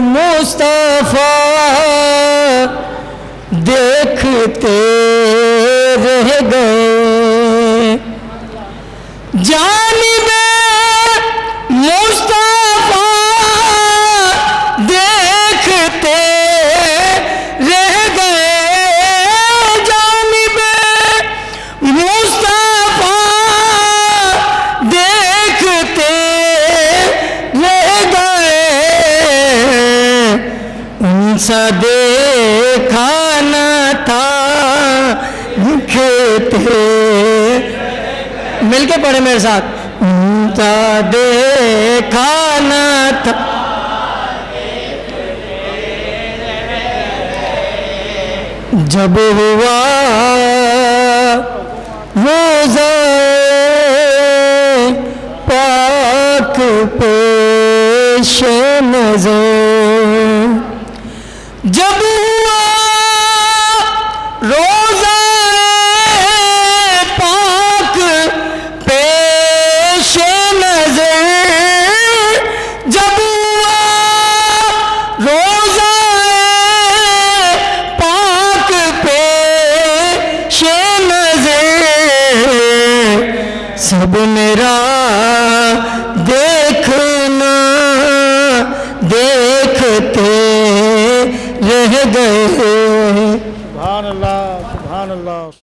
मुस्तफा देखते रह गए, जानिबे मुस्तफा देखते रह गए, जानिबे मुस्तफा देखते रह गए, उनसा देखा न था दिखते। मिलके पढ़े मेरे साथ, उनसा देखा न था। जब हुआ रोज़ा पाक पेश नज़र, जब हुआ रोज़ा पाक पेश नज़र, जब हुआ रोज़ा पाक पेश नज़र, सब मेरा देखना देखते रह गए। सुभान अल्लाह, सुभान अल्लाह।